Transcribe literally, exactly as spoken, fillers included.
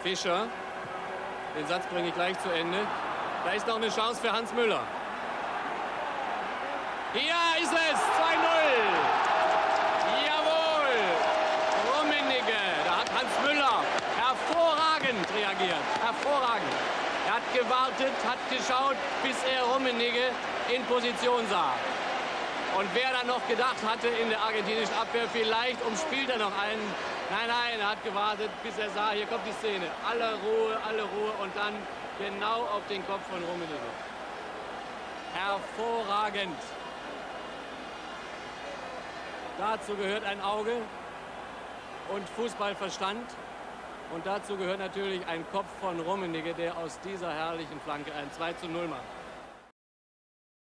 Fischer. Den Satz bringe ich gleich zu Ende. Da ist noch eine Chance für Hans Müller. Hier ist es, zwei null. Jawohl, Rummenigge. Da hat Hans Müller hervorragend reagiert. Hervorragend. Er hat gewartet, hat geschaut, bis er Rummenigge in Position sah. Und wer dann noch gedacht hatte in der argentinischen Abwehr, vielleicht umspielt er noch einen. Nein, nein, er hat gewartet, bis er sah, hier kommt die Szene. Alle Ruhe, alle Ruhe und dann genau auf den Kopf von Rummenigge. Hervorragend. Dazu gehört ein Auge und Fußballverstand. Und dazu gehört natürlich ein Kopf von Rummenigge, der aus dieser herrlichen Flanke ein zwei zu null macht.